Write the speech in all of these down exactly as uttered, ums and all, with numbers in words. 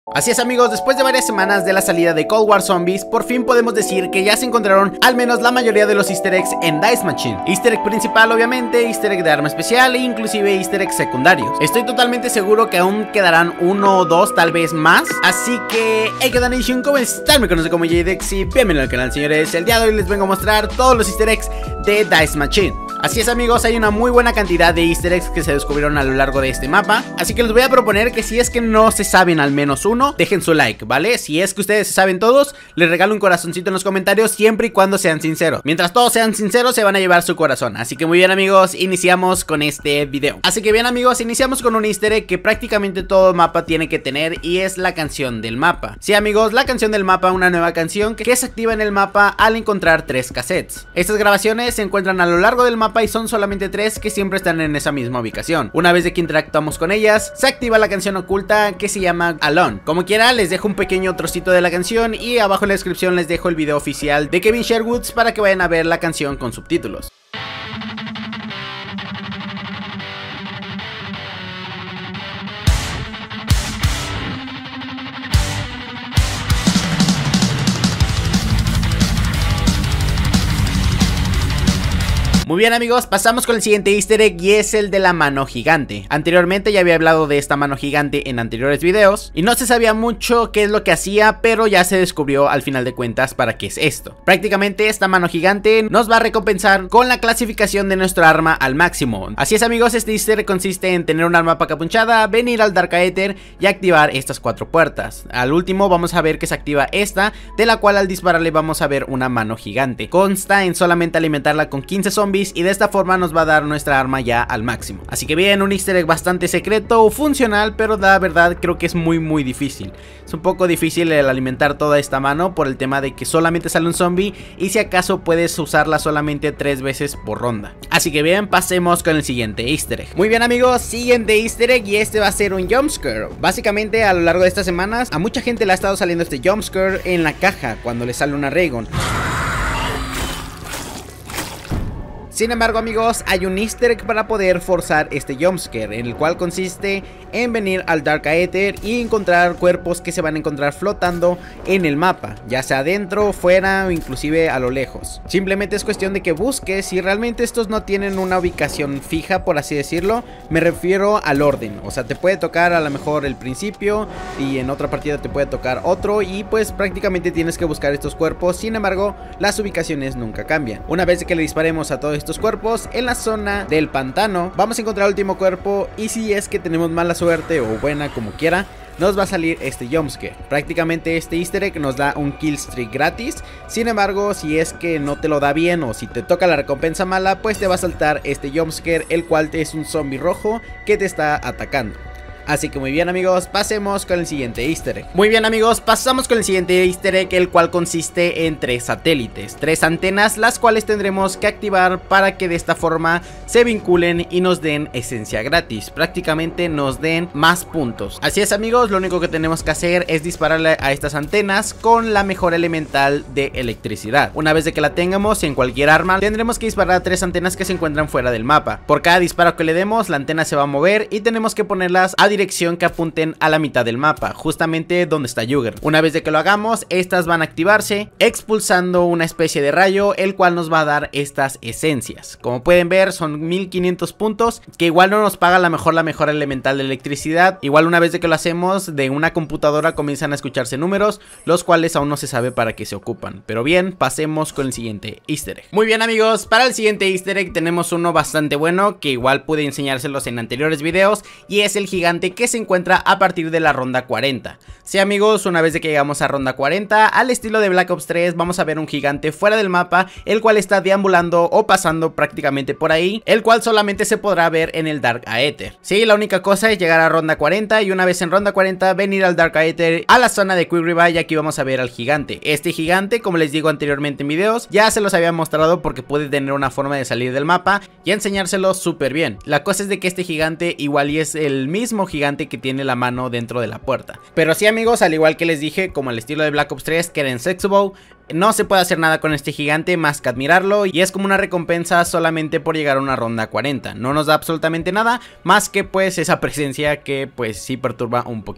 Así es amigos, después de varias semanas de la salida de Cold War Zombies, por fin podemos decir que ya se encontraron al menos la mayoría de los easter eggs en Dice Machine. Easter egg principal obviamente, easter egg de arma especial e inclusive easter eggs secundarios. Estoy totalmente seguro que aún quedarán uno o dos, tal vez más. Así que, hey, ¿qué tal Nation? ¿Cómo están? Me conoce como Jadex y bienvenido al canal, señores. El día de hoy les vengo a mostrar todos los easter eggs de Dice Machine. Así es amigos, hay una muy buena cantidad de easter eggs que se descubrieron a lo largo de este mapa. Así que les voy a proponer que si es que no se saben al menos uno, dejen su like, ¿vale? Si es que ustedes se saben todos, les regalo un corazoncito en los comentarios siempre y cuando sean sinceros. Mientras todos sean sinceros, se van a llevar su corazón. Así que muy bien amigos, iniciamos con este video. Así que bien amigos, iniciamos con un easter egg que prácticamente todo mapa tiene que tener y es la canción del mapa. Sí amigos, la canción del mapa, una nueva canción que se activa en el mapa al encontrar tres cassettes. Estas grabaciones se encuentran a lo largo del mapa y son solamente tres que siempre están en esa misma ubicación. Una vez de que interactuamos con ellas, se activa la canción oculta que se llama Alone. Como quiera, les dejo un pequeño trocito de la canción y abajo en la descripción les dejo el video oficial de Kevin Sherwood para que vayan a ver la canción con subtítulos. Muy bien amigos, pasamos con el siguiente easter egg y es el de la mano gigante. Anteriormente ya había hablado de esta mano gigante en anteriores videos y no se sabía mucho qué es lo que hacía, pero ya se descubrió al final de cuentas para qué es esto. Prácticamente esta mano gigante nos va a recompensar con la clasificación de nuestro arma al máximo. Así es amigos, este easter egg consiste en tener un arma pacapunchada, venir al Dark Aether y activar estas cuatro puertas. Al último vamos a ver que se activa esta, de la cual al dispararle vamos a ver una mano gigante. Consta en solamente alimentarla con quince zombies y de esta forma nos va a dar nuestra arma ya al máximo. Así que bien, un easter egg bastante secreto o funcional, pero la verdad creo que es muy muy difícil. Es un poco difícil el alimentar toda esta mano por el tema de que solamente sale un zombie y si acaso puedes usarla solamente tres veces por ronda. Así que bien, pasemos con el siguiente easter egg. Muy bien amigos, siguiente easter egg y este va a ser un jumpscare. Básicamente a lo largo de estas semanas a mucha gente le ha estado saliendo este jumpscare en la caja cuando le sale una Raygun. Sin embargo amigos, hay un easter egg para poder forzar este jumpscare, en el cual consiste en venir al Dark Aether y encontrar cuerpos que se van a encontrar flotando en el mapa, ya sea adentro, fuera o inclusive a lo lejos. Simplemente es cuestión de que busques si realmente estos no tienen una ubicación fija, por así decirlo. Me refiero al orden, o sea, te puede tocar a lo mejor el principio y en otra partida te puede tocar otro y pues prácticamente tienes que buscar estos cuerpos. Sin embargo, las ubicaciones nunca cambian. Una vez que le disparemos a todos estos cuerpos en la zona del pantano, vamos a encontrar el último cuerpo y si es que tenemos mala suerte o buena, como quiera, nos va a salir este jumpscare. Prácticamente este easter egg nos da un kill streak gratis. Sin embargo, si es que no te lo da bien o si te toca la recompensa mala, pues te va a saltar este jumpscare, el cual es un zombie rojo que te está atacando. Así que muy bien amigos, pasemos con el siguiente easter egg. Muy bien amigos, pasamos con el siguiente easter egg, el cual consiste en tres satélites, tres antenas, las cuales tendremos que activar para que de esta forma se vinculen y nos den esencia gratis. Prácticamente nos den más puntos. Así es amigos, lo único que tenemos que hacer es dispararle a estas antenas con la mejora elemental de electricidad. Una vez de que la tengamos en cualquier arma, tendremos que disparar a tres antenas que se encuentran fuera del mapa. Por cada disparo que le demos, la antena se va a mover y tenemos que ponerlas a dirección que apunten a la mitad del mapa, justamente donde está Jugger. Una vez de que lo hagamos, estas van a activarse expulsando una especie de rayo, el cual nos va a dar estas esencias. Como pueden ver, son mil quinientos puntos, que igual no nos paga la mejor la mejor elemental de electricidad. Igual una vez de que lo hacemos, de una computadora comienzan a escucharse números, los cuales aún no se sabe para qué se ocupan. Pero bien, pasemos con el siguiente easter egg. Muy bien amigos, para el siguiente easter egg tenemos uno bastante bueno, que igual pude enseñárselos en anteriores videos, y es el gigante que se encuentra a partir de la ronda cuarenta. Sí amigos, una vez de que llegamos a ronda cuarenta, al estilo de Black Ops tres, vamos a ver un gigante fuera del mapa, el cual está deambulando o pasando prácticamente por ahí, el cual solamente se podrá ver en el Dark Aether. Sí, la única cosa es llegar a ronda cuarenta y una vez en ronda cuarenta venir al Dark Aether a la zona de Quick Revive, y aquí vamos a ver al gigante. Este gigante, como les digo anteriormente en videos, ya se los había mostrado porque puede tener una forma de salir del mapa y enseñárselo súper bien. La cosa es de que este gigante igual y es el mismo gigante que tiene la mano dentro de la puerta. Pero sí amigos, al igual que les dije, como al estilo de Black Ops tres, que era Insexable, no se puede hacer nada con este gigante más que admirarlo, y es como una recompensa solamente por llegar a una ronda cuarenta. No nos da absolutamente nada más que pues esa presencia que pues sí perturba un poquito.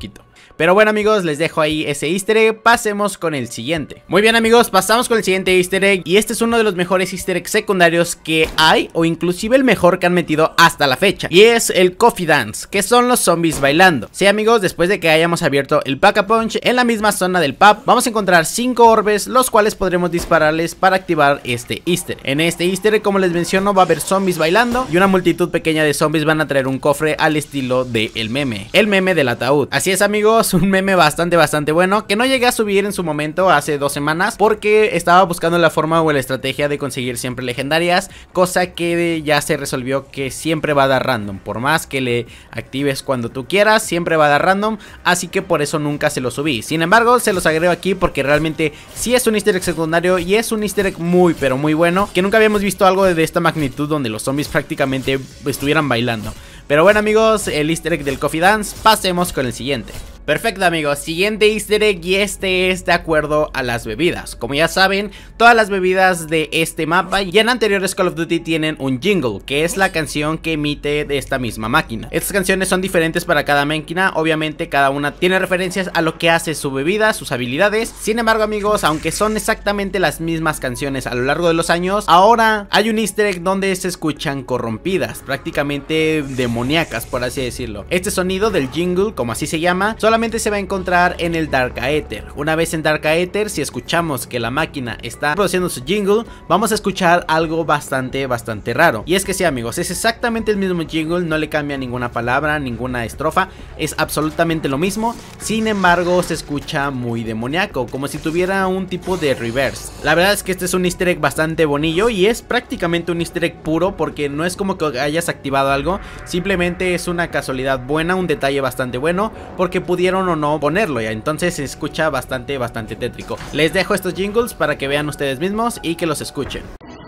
Pero bueno amigos, les dejo ahí ese easter egg. Pasemos con el siguiente. Muy bien amigos, pasamos con el siguiente easter egg. Y este es uno de los mejores easter eggs secundarios que hay, o inclusive el mejor que han metido hasta la fecha. Y es el Coffee Dance, que son los zombies bailando. Sí amigos, después de que hayamos abierto el Pack-a-Punch, en la misma zona del pub vamos a encontrar cinco orbes, los cuales podremos dispararles para activar este easter egg. En este easter egg, como les menciono, va a haber zombies bailando y una multitud pequeña de zombies van a traer un cofre al estilo del meme, el meme del ataúd. Así es amigos, un meme bastante bastante bueno, que no llegué a subir en su momento hace dos semanas porque estaba buscando la forma o la estrategia de conseguir siempre legendarias, cosa que ya se resolvió que siempre va a dar random. Por más que le actives cuando tú quieras, siempre va a dar random, así que por eso nunca se lo subí. Sin embargo, se los agrego aquí porque realmente sí es un easter egg secundario y es un easter egg muy pero muy bueno, que nunca habíamos visto algo de esta magnitud donde los zombies prácticamente estuvieran bailando. Pero bueno amigos, el easter egg del Coffee Dance, pasemos con el siguiente. Perfecto amigos, siguiente easter egg, y este es de acuerdo a las bebidas. Como ya saben, todas las bebidas de este mapa y en anteriores Call of Duty tienen un jingle, que es la canción que emite de esta misma máquina. Estas canciones son diferentes para cada máquina, obviamente cada una tiene referencias a lo que hace su bebida, sus habilidades. Sin embargo amigos, aunque son exactamente las mismas canciones a lo largo de los años, ahora hay un easter egg donde se escuchan corrompidas, prácticamente demoníacas por así decirlo. Este sonido del jingle, como así se llama, solamente se va a encontrar en el Dark Aether. Una vez en Dark Aether, si escuchamos que la máquina está produciendo su jingle, vamos a escuchar algo bastante bastante raro. Y es que sí amigos, es exactamente el mismo jingle, no le cambia ninguna palabra, ninguna estrofa, es absolutamente lo mismo. Sin embargo, se escucha muy demoníaco, como si tuviera un tipo de reverse. La verdad es que este es un easter egg bastante bonillo y es prácticamente un easter egg puro, porque no es como que hayas activado algo, simplemente es una casualidad buena, un detalle bastante bueno, porque pudieron o no ponerlo ya, entonces se escucha bastante bastante tétrico. Les dejo estos jingles para que vean ustedes mismos y que los escuchen.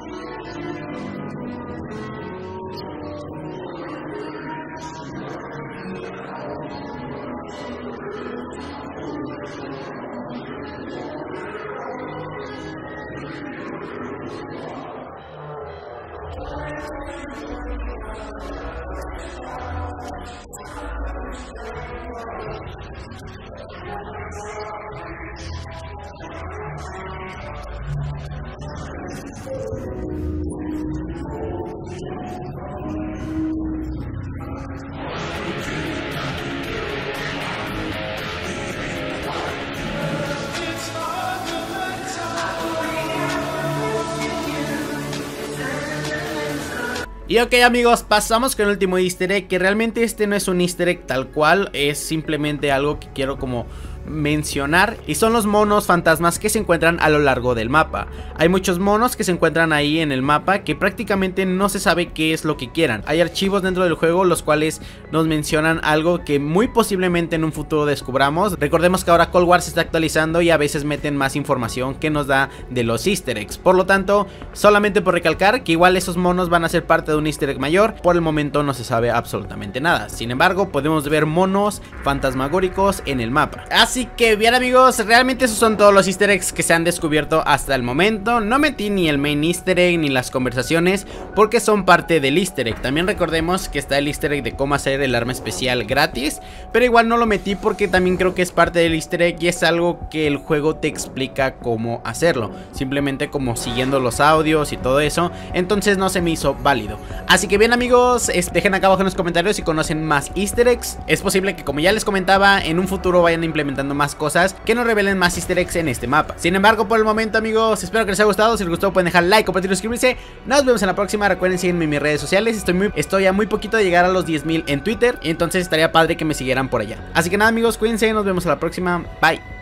Y ok amigos, pasamos con el último easter egg, que realmente este no es un easter egg tal cual, es simplemente algo que quiero como mencionar, y son los monos fantasmas que se encuentran a lo largo del mapa. Hay muchos monos que se encuentran ahí en el mapa que prácticamente no se sabe qué es lo que quieran. Hay archivos dentro del juego los cuales nos mencionan algo que muy posiblemente en un futuro descubramos. Recordemos que ahora Cold War se está actualizando y a veces meten más información que nos da de los easter eggs. Por lo tanto, solamente por recalcar que igual esos monos van a ser parte de un easter egg mayor. Por el momento no se sabe absolutamente nada. Sin embargo, podemos ver monos fantasmagóricos en el mapa. Así que bien amigos, realmente esos son todos los easter eggs que se han descubierto hasta el momento. No metí ni el main easter egg ni las conversaciones porque son parte del easter egg. También recordemos que está el easter egg de cómo hacer el arma especial gratis, pero igual no lo metí porque también creo que es parte del easter egg y es algo que el juego te explica cómo hacerlo, simplemente como siguiendo los audios y todo eso. Entonces no se me hizo válido. Así que bien amigos, dejen acá abajo en los comentarios si conocen más easter eggs. Es posible que, como ya les comentaba, en un futuro vayan implementando más cosas que nos revelen más easter eggs en este mapa. Sin embargo, por el momento amigos, espero que les haya gustado. Si les gustó pueden dejar like, compartir y suscribirse. Nos vemos en la próxima. Recuerden seguirme en mis redes sociales. Estoy, muy, estoy a muy poquito de llegar a los diez mil en Twitter, y entonces estaría padre que me siguieran por allá. Así que nada amigos, cuídense, nos vemos a la próxima. Bye.